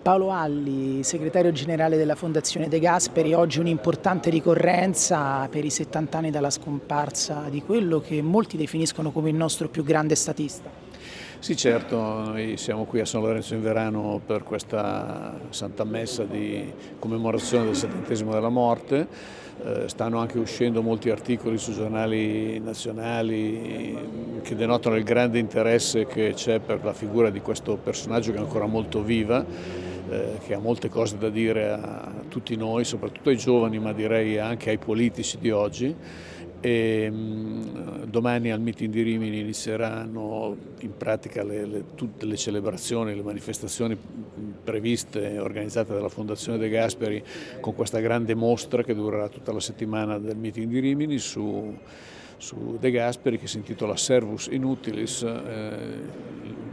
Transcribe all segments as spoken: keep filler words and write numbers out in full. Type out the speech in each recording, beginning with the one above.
Paolo Alli, segretario generale della Fondazione De Gasperi, oggi un'importante ricorrenza per i settanta anni dalla scomparsa di quello che molti definiscono come il nostro più grande statista. Sì, certo, noi siamo qui a San Lorenzo in Verano per questa Santa Messa di commemorazione del settantesimo della morte. Eh, stanno anche uscendo molti articoli su giornali nazionali che denotano il grande interesse che c'è per la figura di questo personaggio che è ancora molto viva, eh, che ha molte cose da dire a tutti noi, soprattutto ai giovani, ma direi anche ai politici di oggi. E, mh, domani al meeting di Rimini inizieranno in pratica le, le, tutte le celebrazioni, le manifestazioni previste e organizzate dalla Fondazione De Gasperi con questa grande mostra che durerà tutta la settimana del meeting di Rimini su, su De Gasperi, che si intitola Servus Inutilis, eh,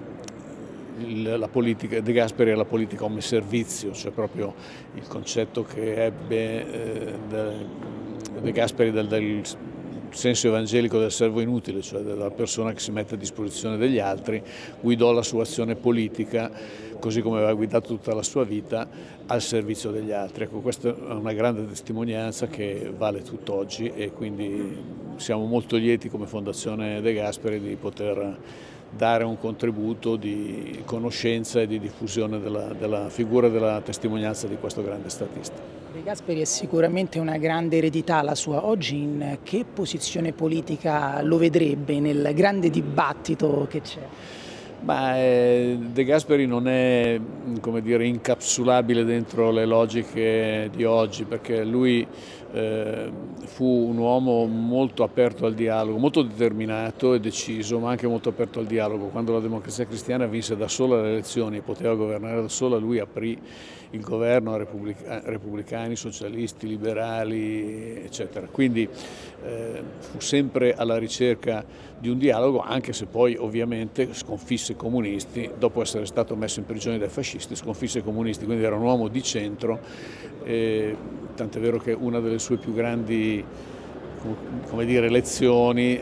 la politica, De Gasperi è la politica come servizio, cioè proprio il concetto che ebbe eh, De, De Gasperi del, del senso evangelico del servo inutile, cioè della persona che si mette a disposizione degli altri, guidò la sua azione politica, così come aveva guidato tutta la sua vita, al servizio degli altri. Ecco, questa è una grande testimonianza che vale tutt'oggi e quindi siamo molto lieti come Fondazione De Gasperi di poter dare un contributo di conoscenza e di diffusione della, della figura e della testimonianza di questo grande statista. De Gasperi è sicuramente una grande eredità la sua. Oggi in che posizione politica lo vedrebbe nel grande dibattito che c'è? Ma eh, De Gasperi non è, come dire, incapsulabile dentro le logiche di oggi, perché lui eh, fu un uomo molto aperto al dialogo, molto determinato e deciso, ma anche molto aperto al dialogo. Quando la Democrazia Cristiana vinse da sola le elezioni e poteva governare da sola, lui aprì il governo a repubblica, repubblicani, socialisti, liberali, eccetera. Quindi eh, fu sempre alla ricerca di un dialogo, anche se poi ovviamente sconfisse i comunisti, dopo essere stato messo in prigione dai fascisti, sconfisse i comunisti, quindi era un uomo di centro, eh, tant'è vero che una delle sue più grandi, come dire, lezioni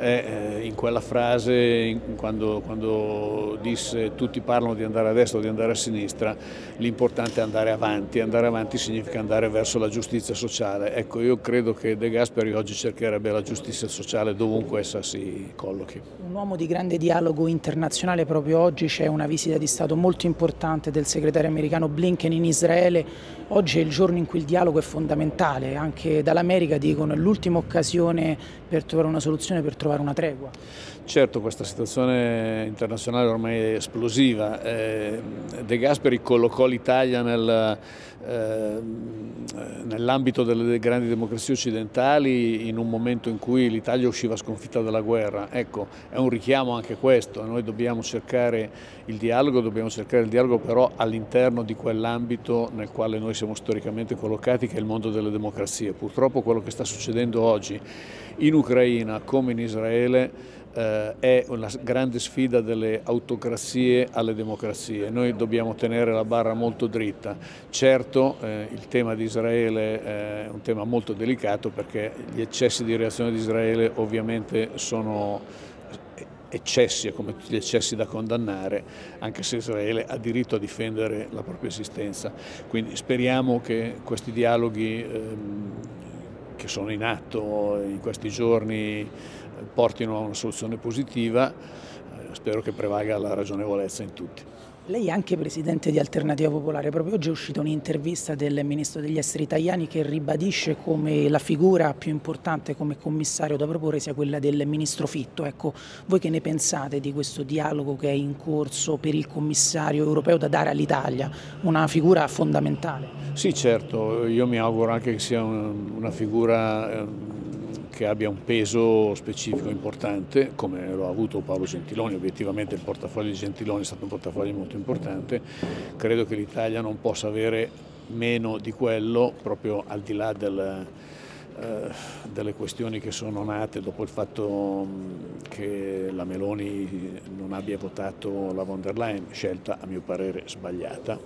è in quella frase, quando, quando disse tutti parlano di andare a destra o di andare a sinistra, l'importante è andare avanti, andare avanti significa andare verso la giustizia sociale. Ecco, io credo che De Gasperi oggi cercherebbe la giustizia sociale dovunque essa si collochi. Un uomo di grande dialogo internazionale, proprio oggi c'è una visita di Stato molto importante del segretario americano Blinken in Israele. Oggi è il giorno in cui il dialogo è fondamentale, anche dall'America dicono è l'ultima occasione per trovare una soluzione, per trovare una tregua. Certo, questa situazione internazionale ormai è esplosiva. Eh, De Gasperi collocò l'Italia nel, eh, nell'ambito delle grandi democrazie occidentali in un momento in cui l'Italia usciva sconfitta dalla guerra. Ecco, è un richiamo anche questo. Noi dobbiamo cercare il dialogo, dobbiamo cercare il dialogo però all'interno di quell'ambito nel quale noi siamo storicamente collocati, che è il mondo delle democrazie. Purtroppo quello che sta succedendo oggi in Ucraina come in Israele eh, è una grande sfida delle autocrazie alle democrazie. Noi dobbiamo tenere la barra molto dritta. Certo, eh, il tema di Israele è un tema molto delicato, perché gli eccessi di reazione di Israele ovviamente sono eccessi, come tutti gli eccessi da condannare, anche se Israele ha diritto a difendere la propria esistenza. Quindi speriamo che questi dialoghi ehm, che sono in atto in questi giorni portino a una soluzione positiva. Spero che prevalga la ragionevolezza in tutti. Lei è anche presidente di Alternativa Popolare, proprio oggi è uscita un'intervista del ministro degli esteri Tajani che ribadisce come la figura più importante come commissario da proporre sia quella del ministro Fitto. Ecco, voi che ne pensate di questo dialogo che è in corso per il commissario europeo da dare all'Italia, una figura fondamentale? Sì, certo, io mi auguro anche che sia una figura che abbia un peso specifico importante, come lo ha avuto Paolo Gentiloni. Obiettivamente il portafoglio di Gentiloni è stato un portafoglio molto importante. Credo che l'Italia non possa avere meno di quello, proprio al di là del, eh, delle questioni che sono nate dopo il fatto che la Meloni non abbia votato la von der Leyen, scelta a mio parere sbagliata,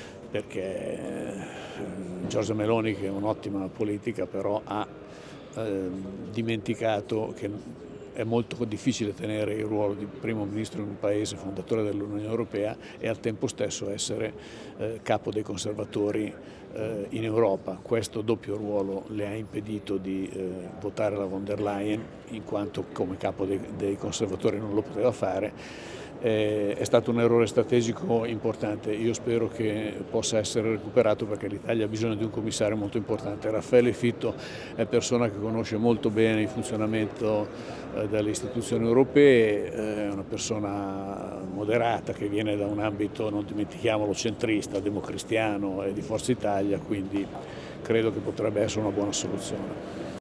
perché Giorgia Meloni, che è un'ottima politica, però ha Eh, dimenticato che è molto difficile tenere il ruolo di primo ministro in un paese fondatore dell'Unione Europea e al tempo stesso essere eh, capo dei conservatori eh, in Europa. Questo doppio ruolo le ha impedito di eh, votare la von der Leyen, in quanto come capo dei, dei conservatori non lo poteva fare. Eh, è stato un errore strategico importante, io spero che possa essere recuperato perché l'Italia ha bisogno di un commissario molto importante. Raffaele Fitto è persona che conosce molto bene il funzionamento eh, delle istituzioni europee, è una persona moderata che viene da un ambito, non dimentichiamolo, centrista, democristiano e di Forza Italia, quindi credo che potrebbe essere una buona soluzione.